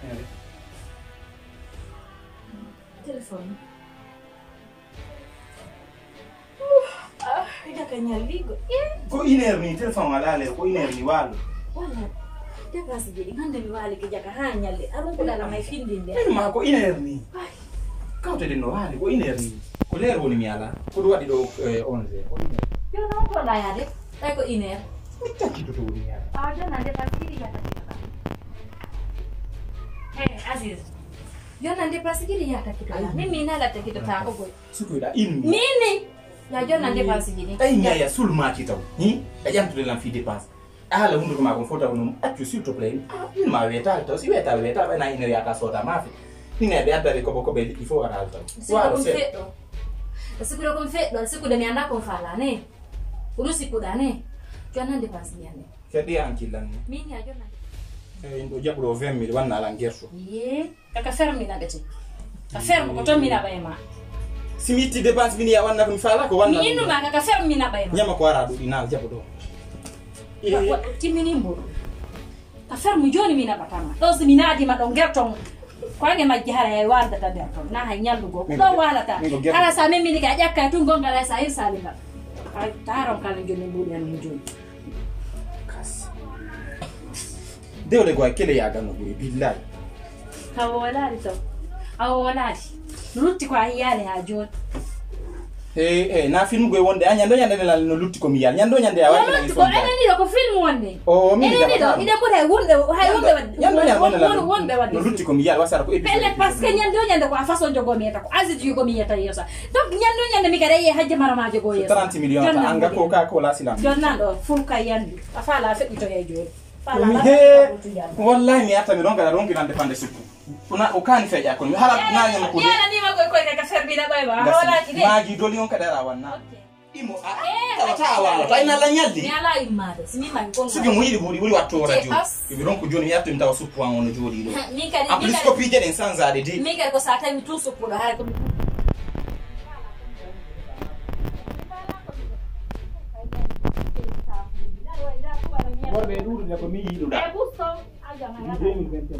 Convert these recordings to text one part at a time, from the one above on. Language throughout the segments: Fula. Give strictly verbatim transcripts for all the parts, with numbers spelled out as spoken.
Telepon. Ah, ida kanya ligo. Ko iner ni telepon wala le ko iner ni walo. Wala. Dia kasi jadi ngande mi wale ke jaga hanya le. Arun ko dala mai findin de. Ma ko iner ni. Kau te no wale ko iner ni. Ko le ro ni mi ala. Ko do wadi do onze. Ko iner. Yo no ko la ya de. Tay ko iner. Ko ki do do ni ala. Ah, dia nande pasti ya tadi. Hey, Aziz. Yo nande pasti kiri ya tadi. Mimi nala tadi to ta ko. Suku da in. Mini. Ya jo nande pasti gini. Ay nya ya sul ma ci taw. Ni da jam to lan fi dépense. Ala hundu ma ko fota wono accu s'il te plaît. Il ma weta to si weta weta ba na iner ya ka soda ma fi. Ni ne be adare ko ko be il faut ara alta. Wa se. Sikuro konfedo, siku da mianda konfala ne. Uru siku da ne. Jo nande pasti ne. Kedi ankilan. Mini ya jo nande. Eh ndo jabulo vingt mille wana la ngerso. Ye, kaka fermi na gati. Ka fermo ko to mina bayma. Simiti dépense bini ya wana ko fala ko wana. Minu ma kaka fermi na bayma. Nyama ko ara do ina jabulo. Eh, timini mbo. Ka fermo joni mina batama. To si mina di ma don gerton. Kwa nge majihara ya wanda ta derton. Na ha nyalu go. Do wala ta. Ala sa mimi ni ka jakka tu ngonga la sa isa linga. Ka taron kala joni mbudi an joni. Deo le gwa kele ya gano guri billahi. Hawo walali to. Hawo walali. Lutti kwa hiyale ha joni. Eh eh na film gwe wonde anyando nyande la no lutti ko mi yal nyando nyande ya wala ni so ene ni ko film wonde o mi ni do ide ko hay wonde hay wonde nyando nyande la wonde wonde no lutti ko mi yal wasara ko ebi pele parce que nyando nyande ko façon jogo mi eta ko azi jogo mi eta yesa donc nyando nyande mi kare ye hajje marama jogo yesa trente millions ta anga ko ka ko la silam jonnando ful ka yandi afala fe ito ye joy fala wallahi mi ata mi ronga rongi nan defande sukku una ukani feja ko mi hala na nyama ko yana ni ma ko ko ka ferbi na bay ba wala ki de maji doli on ka dara wanna imo a ta wala ta ina la nyaldi ni ala imade simi man ko sigi mu yidi buri buri watto radio mi ronko joni mi yatta mi taw sukku an on jodi do mi kadi mi kadi ko pije den sans ade di mi kadi ko sa tay mi tu sukku do har ko Borbe duru ne ko mi yidu da. E busto aga ma. duemila e venti.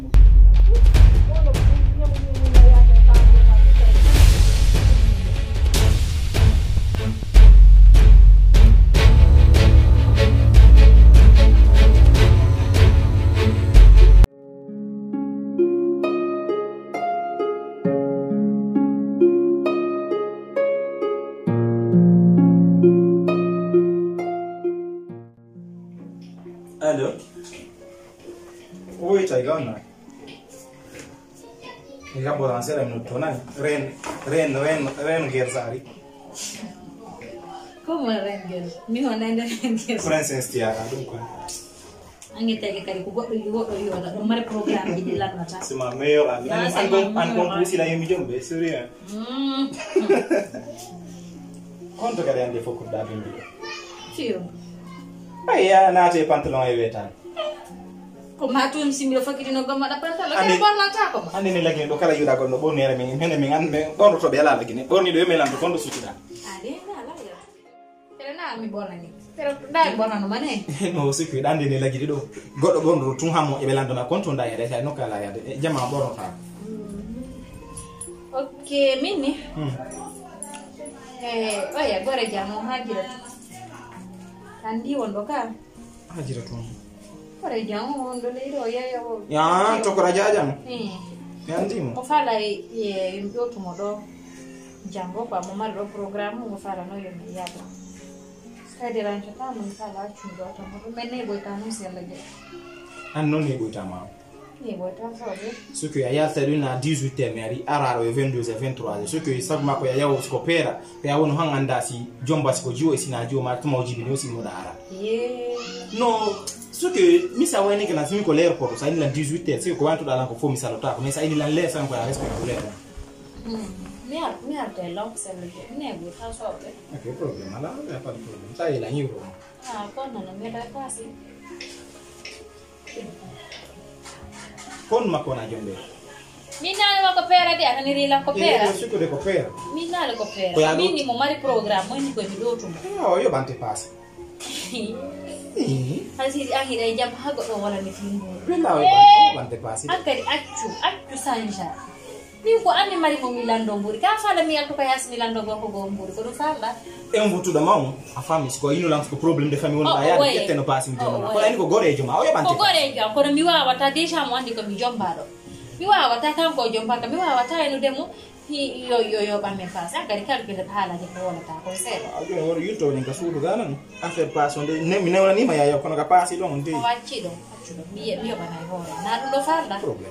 Allô? Oui, t'as gagné. Il y a bon ancien à nous tourner. Ren, ren, ren, ren gerzari. Come ren gel? Mi non è ren gel. Princess Tiara, dunque. Anche te che carico go go io da un mare programma di là na. C'est ma meilleure amie. An an conclusi la yemi jombe, sérieux. Mm. Quanto che rende fuoco da bimbi? Sì. Aya naate pantalon e wetan. Ko ma tu similo fakiri no gomma da pantalon e borna ta ko. Andi ne lagi do kala yuda gonno bonere mi mene mi ngan me gondo to be ala lagi ne. Bonni do e melan to kondo sutuda. Ade na la ya. Tere na mi borna ni. Pero dai borna no mane. No sikki dande ne lagi do. Goddo gondo tun hammo e belando na konto nda yede no kala yade. Jama borno ta. Okay, mini. Eh, oya gore jamo hajira. Andi wondo ka hajira to ore jango wondo le do ya ya ya to ko rajaja no eh yandi mo o fala e mbiyo to modo jango kwa mo maro programu mo fala no yo me ya ba skade rancha ta mo fala chundo to mo mene boy ta no se lage an non ne boy ta ma ne boy ta so de ce que ya ta luna dix-huit heures mari araro e vingt-deux et vingt-trois heures ce que sab ma ko ya yawo skopera ko ya wono hanganda si jomba si ko jiwo sina jiwo ma to mo jibi no si mo dara ye no ce que mi sa wani kana simi ko l'airport sa ni la dix-huit heures c'est ko wanto dala ko fo mi salota ko mais sa ni la le sa ko ya respect ko le mi ar mi ar de long se le ne bo ta so de ok problème ala ya pas de problème sa ila nyiro ah ko na me da quasi kon makona jombe mina le kopera de ana ni la kopera eh suko de kopera mina le kopera mini mo mari programma ni ko mi do tu oh io bante passe Hasi akhirnya jam hago do wala ni fingo. Benda we bante pasi. Akari accu, accu sanja. Mi ko andi mari ko milando mburi. Ka fala mi alto kay as milando go ko mburi. Ko do sala. E un butu da mau, a fami ko ino lams ko problem de famille won aya yette no pasi mi joma. Ko ani ko gore joma, o yabante. Ko gore joma, ko mi wa wata deja mo andi ko mi jomba do. Mi wa wata kan ko jomba ka mi wa wata eno demo. Hi yo yo yo ba me pasa akari kal ke hala je ko wala ta ko se. Ajo wor yuto ni ka sulu ganan. Affaire passe on de ne mi ne wala ni ma ya ko no ka pasi do on de. Ko wacci do. Mi mi yo ba na hore. Na do falla. Problema.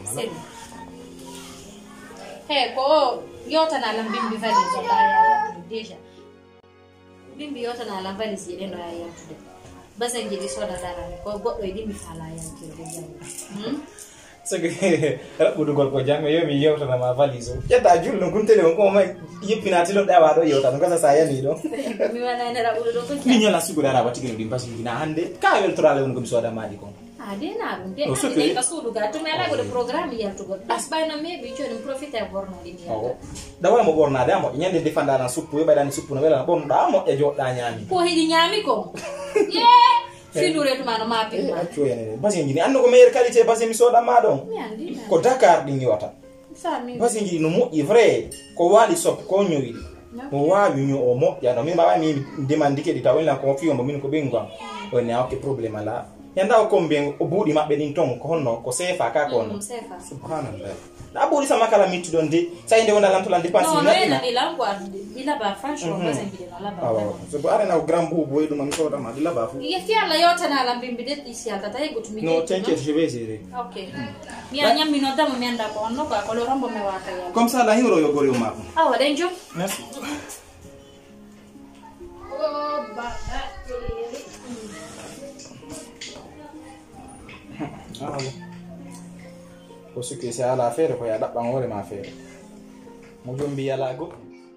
He ko yota na lam bimbi vali zo da ya deja. Bimbi yota na lam vali si den do ya tude. Basan jidi soda dara ko goddo idi mi fala ya kiro de jam. Hmm? Sege budu gol ko jango yo mi yewta na ma valizo yata jul no kuntele ko ma yepina tilo da wado yewta no kasa saya ni do Mi wala na ra budu ko mi nyola sugura ra watigi no dimpasi dina hande ka wel torale won ko mi soda madi ko ade na runde ade ka sudu ga to mela go de programme ya to go as bay no me bi cho ni profite borno di ni da wala mo borna da mo nyande defanda na suppu yo baydan suppu no wala bon da mo e jodda nyami ko hidi nyami ko ye Finure to mano mapi ma. Accio yene. Basi ngini anno ko meilleur qualité basi mi soda ma don. Ko Dakar dingi wata. Sami. Basi ngini no mo i vrai ko wali sop ko nyoyi. Mo wa nyu o mo ya no mi baba mi demandike di tawela ko fiyo mo min ko bengwa. O ne awke problème la. Yanda ko mben o budi mabbe din ton ko honno ko sefa ka ko no. Sefa. Subhanallah. Da budi sama kala mitu don de sai nde wona lam to lan dépense ni na. No, ila ko ila ba franchement basi ngini na la ba. Ah, so bo are na grand bobo e do mam soda ma ila ba fu. Ye fiala yota na la bimbi det isi alta tay gutu mi. No, t'inquiète, je vais gérer. OK. Mi anya mi no da mo mi anda ko no ko ko lo rombo me wa kaya. Comme ça la hiro yo gore o ma. Ah, wa denjo. Merci. Oh, ba Ah, ko suki sa ala fere ko ya dabban hore ma fere mo jombi yala go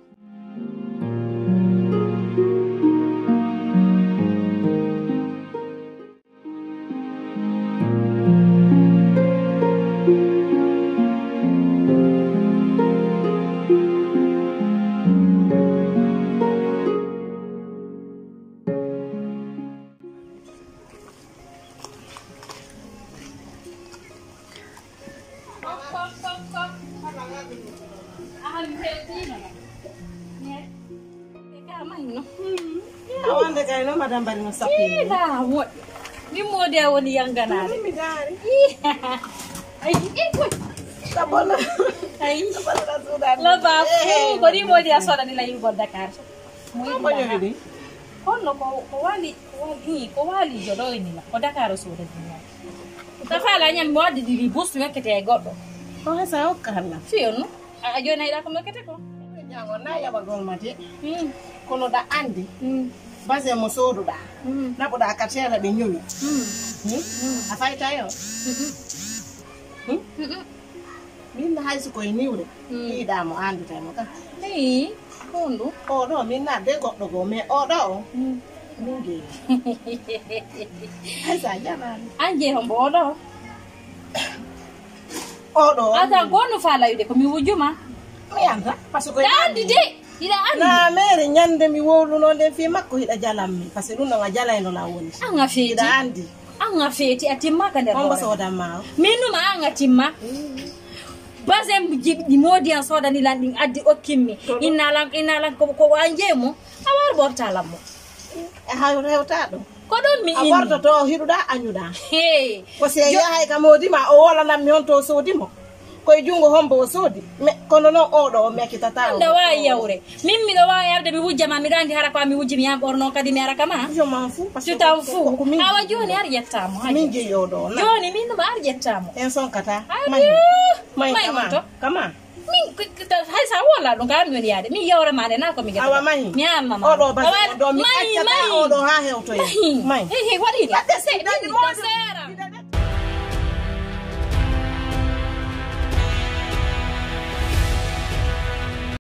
Awanda kay no madam bari no sapi. Ila mo. Ni mo dia woni yang ganare. Mi dari. Ay, ikut. Tabona. Ay. Tabona sudan. La ba fu, ko ni mo dia soda ni la yugo Dakar. Mo Apa yo ni? Ko no ko ko wali ko wali ko wali jodo ni la. Ko Dakar soda ni. Ta fala nyam mo di di bus me kete goddo. Ko sa o kala. Fiyo no. Ajo na ila ko me kete ko. Jango na ya bagol mate. Hmm. Kono da andi. Hmm. Base mo sodu da. Hmm. Na ko da katela de nyumi. Hmm. Hmm. Afai tayo. Hmm. Hmm. Min na haisu ko iniure. Ni da mo andi tay mo ka. Ni, kondo. O do min na de goddo go me o do. Hmm. Mingi. Hai sa jana. Anje hombo do. O do. Ata gono fala yude ko mi wujuma. Mi anda paso ko andi de ida andi na mere nyande mi wolu no den fi makko hida jalam mi parce que dum nga jala eno la woni anga feti ida andi anga feti atimma ka der on ba soda ma minu ma anga timma bazem di modi an soda ni landing addi okimmi inna lan inna lan ko ko wanjemo awar bortala mo e hayo rewta do ko don mi inni awarto to hiruda anyuda hey ko se yahay ka modi ma o wala nam mi on to sodi mo koy jungo hombo sodi me kono no odo me kitata nda wa yawre mimmi do wa yarde mi wujja ma mi randi hara ko mi wujji mi am borno kadi mi ara kama je m'en fous parce que tu fu awa joni ar yettamo min je yodo na joni min ma ar yettamo en son kata may may kama kama min hay sa wala do gar mi yade mi yawre ma de na ko mi geta awa may mi amma ma odo ba do mi accata odo ha hewto may hey hey wadi ni